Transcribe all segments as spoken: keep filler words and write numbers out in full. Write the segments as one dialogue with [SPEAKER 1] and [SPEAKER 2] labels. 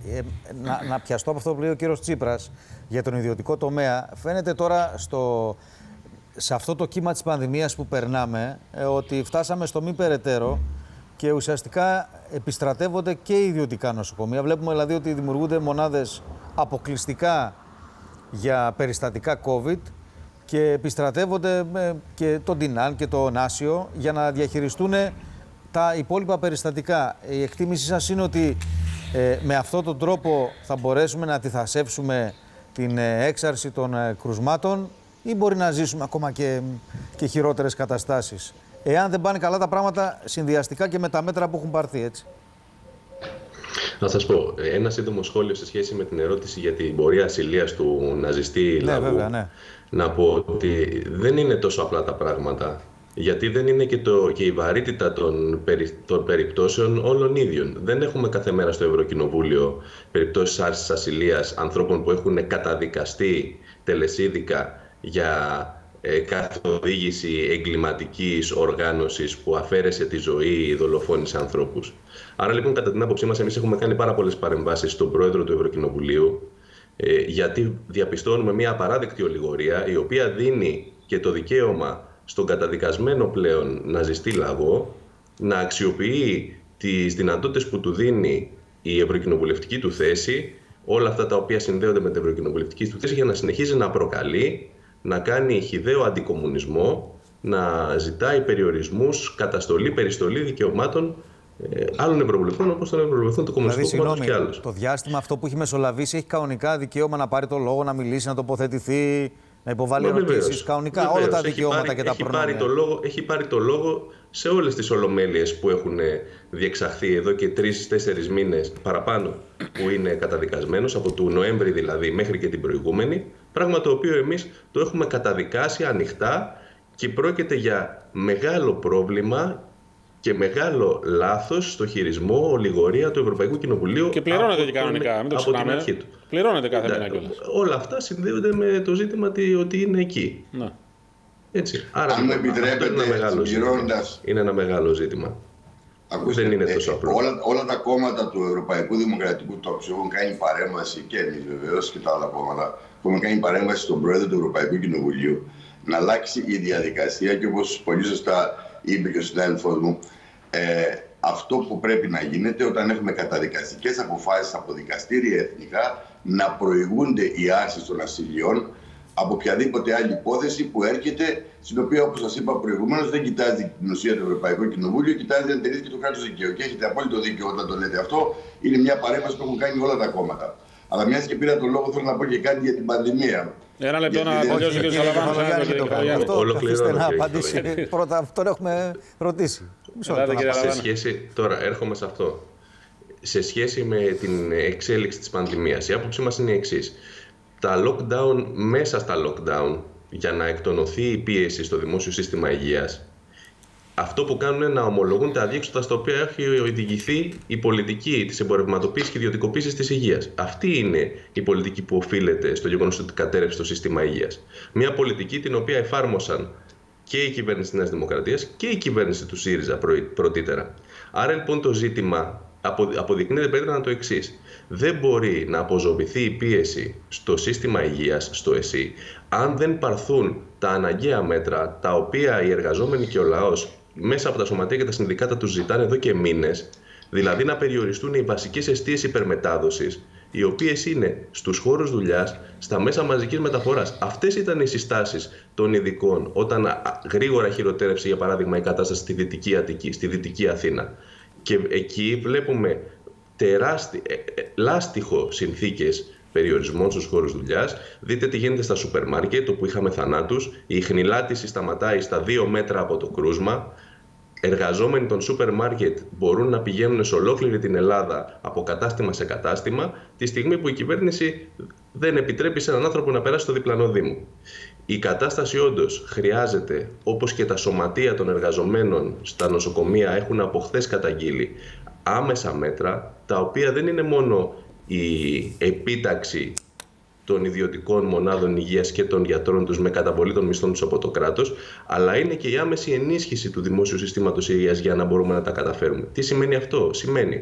[SPEAKER 1] ε, να, να πιαστώ από αυτό που λέει ο κύριος Τσίπρας για τον ιδιωτικό τομέα. Φαίνεται τώρα στο, σε αυτό το κύμα της πανδημίας που περνάμε ε, ότι φτάσαμε στο μη περαιτέρω και ουσιαστικά επιστρατεύονται και οι ιδιωτικά νοσοκομεία. Βλέπουμε δηλαδή ότι δημιουργούνται μονάδες αποκλειστικά για περιστατικά COVID και επιστρατεύονται και το Ντινάν και το Νάσιο για να διαχειριστούν τα υπόλοιπα περιστατικά. Η εκτίμησή σας είναι ότι ε, με αυτόν τον τρόπο θα μπορέσουμε να αντιθασέψουμε την ε, έξαρση των ε, κρουσμάτων ή μπορεί να ζήσουμε ακόμα και, και χειρότερες καταστάσεις, εάν δεν πάνε καλά τα πράγματα συνδυαστικά και με τα μέτρα που έχουν πάρθει, έτσι?
[SPEAKER 2] Να σας πω, ένα σύντομο σχόλιο σε σχέση με την ερώτηση για την πορεία ασυλίας του ναζιστή
[SPEAKER 1] ναι,
[SPEAKER 2] λαού.
[SPEAKER 1] βέβαια, ναι.
[SPEAKER 2] Να πω ότι δεν είναι τόσο απλά τα πράγματα, γιατί δεν είναι και, το, και η βαρύτητα των, περι, των περιπτώσεων όλων ίδιων. Δεν έχουμε κάθε μέρα στο Ευρωκοινοβούλιο περιπτώσεις άρσης ασυλίας ανθρώπων που έχουν καταδικαστεί τελεσίδικα για ε, καθοδήγηση εγκληματικής οργάνωσης που αφαίρεσε τη ζωή ή δολοφόνησε ανθρώπους. Άρα λοιπόν, κατά την άποψή μας, εμείς έχουμε κάνει πάρα πολλές παρεμβάσεις στον πρόεδρο του Ευρωκοινοβουλίου, ε, γιατί διαπιστώνουμε μια απαράδεκτη ολιγορία, η οποία δίνει και το δικαίωμα στον καταδικασμένο πλέον ναζιστή λαγό να αξιοποιεί τις δυνατότητες που του δίνει η ευρωκοινοβουλευτική του θέση, όλα αυτά τα οποία συνδέονται με την ευρωκοινοβουλευτική του θέση, για να συνεχίζει να προκαλεί, να κάνει χυδαίο αντικομουνισμό, να ζητάει περιορισμούς, καταστολή, περιστολή δικαιωμάτων ε, άλλων ευρωβουλευτών, όπως των ευρωβουλευτών του Κομμουνιστικού
[SPEAKER 1] δηλαδή,
[SPEAKER 2] Κόμματος και άλλους.
[SPEAKER 1] Το διάστημα αυτό που έχει μεσολαβήσει έχει κανονικά δικαίωμα να πάρει το λόγο, να μιλήσει, να τοποθετηθεί, να υποβάλει ερωτήσεις, κανονικά, βεβαίως, όλα τα δικαιώματα πάρει, και τα
[SPEAKER 2] έχει
[SPEAKER 1] προνόμια.
[SPEAKER 2] Πάρει το λόγο, έχει πάρει το λόγο σε όλες τις ολομέλειες που έχουν διεξαχθεί εδώ και τρεις-τέσσερις μήνες παραπάνω που είναι καταδικασμένος, από του Νοέμβρη δηλαδή μέχρι και την προηγούμενη, πράγμα το οποίο εμείς το έχουμε καταδικάσει ανοιχτά και πρόκειται για μεγάλο πρόβλημα και μεγάλο λάθος στο χειρισμό, ολιγορία του Ευρωπαϊκού Κοινοβουλίου.
[SPEAKER 3] Και πληρώνεται και κανονικά, μην το ξεχνάμε. Πληρώνεται κάθε μήνα κιόλας.
[SPEAKER 2] Όλα αυτά συνδέονται με το ζήτημα ότι είναι εκεί.
[SPEAKER 3] Ναι.
[SPEAKER 2] Έτσι. Άρα,
[SPEAKER 4] αν μου επιτρέπετε, συμπληρώνοντας...
[SPEAKER 2] είναι ένα μεγάλο ζήτημα.
[SPEAKER 4] Ακούστε,
[SPEAKER 2] δεν είναι τόσο απλό.
[SPEAKER 4] Όλα, όλα τα κόμματα του Ευρωπαϊκού Δημοκρατικού Τόξου έχουν κάνει παρέμβαση, και εμείς βεβαίως και τα άλλα κόμματα, που έχουν κάνει παρέμβαση στον Πρόεδρο του Ευρωπαϊκού Κοινοβουλίου να αλλάξει η διαδικασία, και όπως πολύ σωστά είπε και ο συνάδελφός μου, ε, αυτό που πρέπει να γίνεται όταν έχουμε καταδικαστικές αποφάσεις από δικαστήρια εθνικά, να προηγούνται οι άρσεις των ασυλιών από οποιαδήποτε άλλη υπόθεση που έρχεται, στην οποία, όπως σας είπα προηγουμένως, δεν κοιτάζει την ουσία του Ευρωπαϊκού Κοινοβούλιο, κοιτάζει να τηρήσει και το κράτος δικαίου. Και έχετε απόλυτο δίκιο όταν το λέτε αυτό. Είναι μια παρέμβαση που έχουν κάνει όλα τα κόμματα. Αλλά μιας και πήρα τον λόγο, θέλω να πω και κάτι για την πανδημία.
[SPEAKER 3] Ένα λεπτό να τελειώσει ο κ. Σαλαβάνος.
[SPEAKER 1] Αυτό καθίστε να απαντήσει. Πρώτα αυτόν έχουμε ρωτήσει.
[SPEAKER 2] Σε σχέση, τώρα έρχομαι σε αυτό. Σε σχέση με την εξέλιξη της πανδημίας, η άποψή μας είναι η εξής. Τα lockdown, μέσα στα lockdown, για να εκτονωθεί η πίεση στο δημόσιο σύστημα υγείας, αυτό που κάνουν είναι να ομολογούν τα αδιέξοδα στα οποία έχει οδηγηθεί η πολιτική της εμπορευματοποίησης και ιδιωτικοποίησης της υγείας. Αυτή είναι η πολιτική που οφείλεται στο γεγονός ότι κατέρευσε το σύστημα υγείας. Μια πολιτική την οποία εφάρμοσαν και η κυβέρνηση της Νέας Δημοκρατίας και η κυβέρνηση του ΣΥΡΙΖΑ πρωτήτερα. Άρα λοιπόν το ζήτημα αποδεικνύεται περίπτωνα το εξής. Δεν μπορεί να αποζωοποιηθεί η πίεση στο σύστημα υγείας, στο ΕΣΥ, αν δεν πάρθουν τα αναγκαία μέτρα, τα οποία οι εργαζόμενοι και ο λαός μέσα από τα σωματεία και τα συνδικάτα τους ζητάνε εδώ και μήνες, δηλαδή να περιοριστούν οι βασικές εστίες υπερμετάδοσης, οι οποίες είναι στους χώρους δουλειάς, στα μέσα μαζικής μεταφοράς. Αυτές ήταν οι συστάσεις των ειδικών όταν γρήγορα χειροτέρευσε, για παράδειγμα, η κατάσταση στη Δυτική Αττική, στη Δυτική Αθήνα. Και εκεί βλέπουμε τεράστιο, ε, ε, λάστιχο συνθήκες περιορισμών στους χώρους δουλειάς. Δείτε τι γίνεται στα σούπερ μάρκετ, όπου είχαμε θανάτους. Η ιχνηλάτηση σταματάει στα δύο μέτρα από το κρούσμα. Εργαζόμενοι των σούπερ μάρκετ μπορούν να πηγαίνουν σε ολόκληρη την Ελλάδα από κατάστημα σε κατάστημα, τη στιγμή που η κυβέρνηση δεν επιτρέπει σε έναν άνθρωπο να περάσει στο διπλανό δήμο. Η κατάσταση όντως χρειάζεται, όπως και τα σωματεία των εργαζομένων στα νοσοκομεία έχουν από χθες καταγγείλει, άμεσα μέτρα, τα οποία δεν είναι μόνο η επίταξη των ιδιωτικών μονάδων υγείας και των γιατρών τους με καταβολή των μισθών τους από το κράτος, αλλά είναι και η άμεση ενίσχυση του δημόσιου συστήματος υγείας για να μπορούμε να τα καταφέρουμε. Τι σημαίνει αυτό? Σημαίνει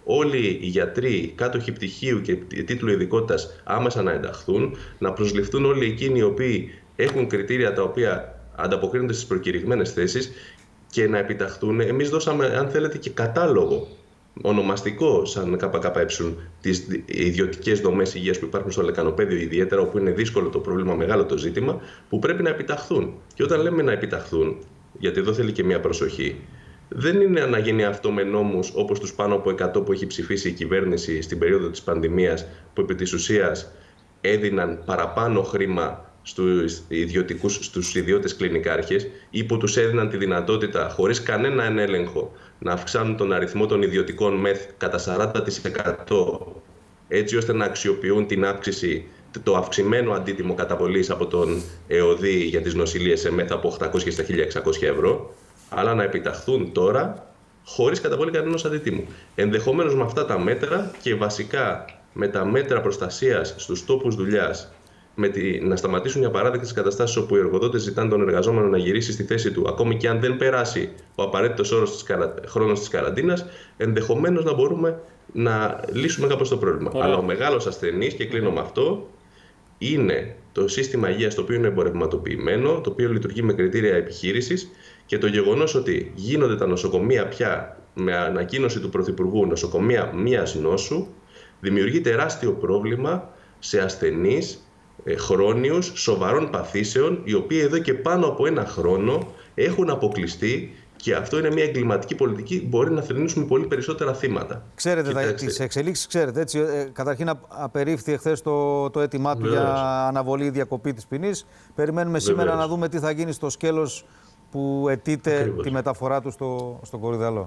[SPEAKER 2] όλοι οι γιατροί, κάτοχοι πτυχίου και τίτλου ειδικότητας άμεσα να ενταχθούν, να προσληφθούν όλοι εκείνοι οι οποίοι έχουν κριτήρια τα οποία ανταποκρίνονται στις προκηρυγμένες θέσεις και να επιταχθούν. Εμείς δώσαμε, αν θέλετε, και κατάλογο ονομαστικό σαν ΚΚΕ τις ιδιωτικές δομές υγείας που υπάρχουν στο Λεκανοπαίδιο, ιδιαίτερα όπου είναι δύσκολο το πρόβλημα, μεγάλο το ζήτημα, που πρέπει να επιταχθούν. Και όταν λέμε να επιταχθούν, γιατί εδώ θέλει και μια προσοχή, δεν είναι να γίνει αυτό με νόμους όπως τους πάνω από εκατό που έχει ψηφίσει η κυβέρνηση στην περίοδο της πανδημίας, που επί της ουσίας έδιναν παραπάνω χρήμα στους ιδιωτικούς, στους ιδιώτες κλινικάρχες ή που τους έδιναν τη δυνατότητα χωρίς κανέναν έλεγχο να αυξάνουν τον αριθμό των ιδιωτικών μεθ κατά σαράντα τοις εκατό έτσι ώστε να αξιοποιούν την αύξηση, το αυξημένο αντίτιμο καταβολής από τον ΕΟΔΗ για τις νοσηλίες σε μεθ από οκτακόσια στα χίλια εξακόσια ευρώ, αλλά να επιταχθούν τώρα χωρίς καταβολή κανένας αντιτίμου. Ενδεχομένως με αυτά τα μέτρα και βασικά με τα μέτρα προστασίας στους τόπους δουλειάς, με τη, να σταματήσουν για παράδειγμα τις καταστάσεις όπου οι εργοδότες ζητάνε τον εργαζόμενο να γυρίσει στη θέση του, ακόμη και αν δεν περάσει ο απαραίτητος όρος της καρα... χρόνος της καραντίνας, ενδεχομένως να μπορούμε να λύσουμε κάπως το πρόβλημα. Yeah. Αλλά ο μεγάλος ασθενής, και κλείνω με αυτό, είναι το σύστημα υγείας, το οποίο είναι εμπορευματοποιημένο, το οποίο λειτουργεί με κριτήρια επιχείρησης, και το γεγονός ότι γίνονται τα νοσοκομεία πια με ανακοίνωση του Πρωθυπουργού νοσοκομεία μίας νόσου, δημιουργεί τεράστιο πρόβλημα σε ασθενείς χρόνιους, σοβαρών παθήσεων, οι οποίοι εδώ και πάνω από ένα χρόνο έχουν αποκλειστεί, και αυτό είναι μια εγκληματική πολιτική, μπορεί να θρηνήσουμε πολύ περισσότερα θύματα.
[SPEAKER 1] Ξέρετε τις εξελίξεις, ξέρετε, έτσι, ε, καταρχήν απερίφθη εχθές το, το αίτημά του για αναβολή διακοπή της ποινής. Περιμένουμε Βεβαίως. σήμερα να δούμε τι θα γίνει στο σκέλος που αιτείται Ακριβώς. τη μεταφορά του στο, στον Κορυδαλό.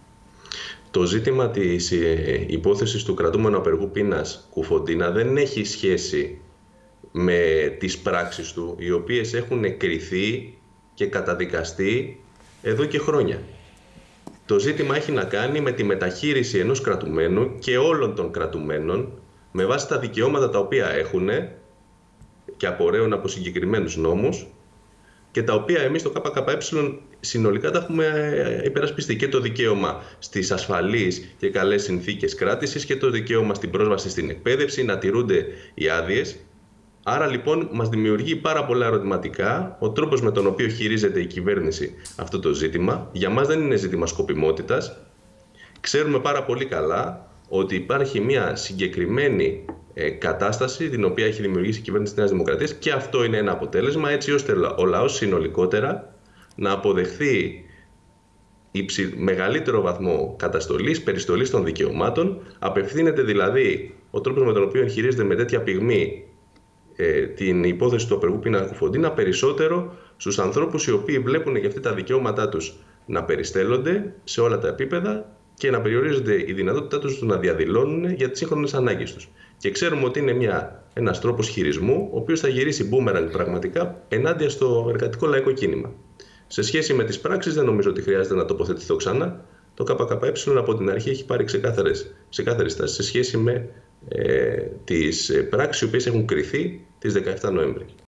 [SPEAKER 2] Το ζήτημα της ε, υπόθεσης του κρατούμενου απεργού πείνας Κουφοντίνα δεν έχει σχέση με τις πράξεις του, οι οποίες έχουν κριθεί και καταδικαστεί εδώ και χρόνια. Το ζήτημα έχει να κάνει με τη μεταχείριση ενός κρατουμένου και όλων των κρατουμένων με βάση τα δικαιώματα τα οποία έχουν και απορρέουν από συγκεκριμένους νόμους και τα οποία εμείς στο ΚΚΕ συνολικά τα έχουμε υπερασπιστεί, και το δικαίωμα στις ασφαλείς και καλές συνθήκες κράτησης και το δικαίωμα στην πρόσβαση στην εκπαίδευση, να τηρούνται οι άδειες. Άρα λοιπόν μας δημιουργεί πάρα πολλά ερωτηματικά ο τρόπος με τον οποίο χειρίζεται η κυβέρνηση αυτό το ζήτημα. Για μας δεν είναι ζήτημα σκοπιμότητας. Ξέρουμε πάρα πολύ καλά ότι υπάρχει μια συγκεκριμένη ε, κατάσταση την οποία έχει δημιουργήσει η κυβέρνηση της Νέας Δημοκρατίας, και αυτό είναι ένα αποτέλεσμα έτσι ώστε ο λαός συνολικότερα να αποδεχθεί υψη, μεγαλύτερο βαθμό καταστολής, περιστολής των δικαιωμάτων. Απευθύνεται δηλαδή ο τρόπος με τον οποίο χειρίζεται με τέτοια πυγμή την υπόθεση του απεργού πείνα Κουφοντίνα περισσότερο στους ανθρώπους οι οποίοι βλέπουν και αυτοί τα δικαιώματά τους να περιστέλλονται σε όλα τα επίπεδα και να περιορίζονται η δυνατότητά τους να διαδηλώνουν για τις σύγχρονες ανάγκες τους. Και ξέρουμε ότι είναι μια, ένας τρόπος χειρισμού, ο οποίος θα γυρίσει μπούμερανγκ πραγματικά ενάντια στο εργατικό λαϊκό κίνημα. Σε σχέση με τις πράξεις, δεν νομίζω ότι χρειάζεται να τοποθετηθώ ξανά. Το ΚΚΕ από την αρχή έχει πάρει ξεκάθαρες, ξεκάθαρες στάσεις σε σχέση με ε, τις πράξεις οι οποίες έχουν κριθεί τις δεκαεφτά Νοέμβρη.